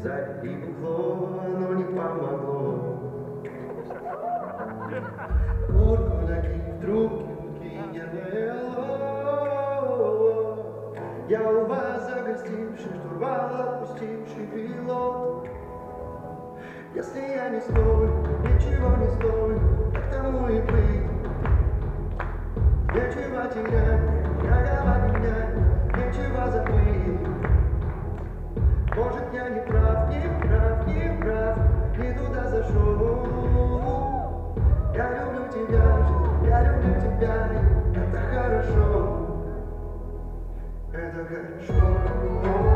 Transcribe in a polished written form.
сказать и бухло, но не помогло. Курку накинь, трубки кинь, я у вас загостивший, штурвал отпустивший пилот. Если я не стою, ничего не стою, так тому и быть. Нечего терять, дорогого меня, нечего забыть. Может, я не прав, не туда зашел. Я люблю тебя, жизнь, я люблю тебя, и это хорошо. Это хорошо.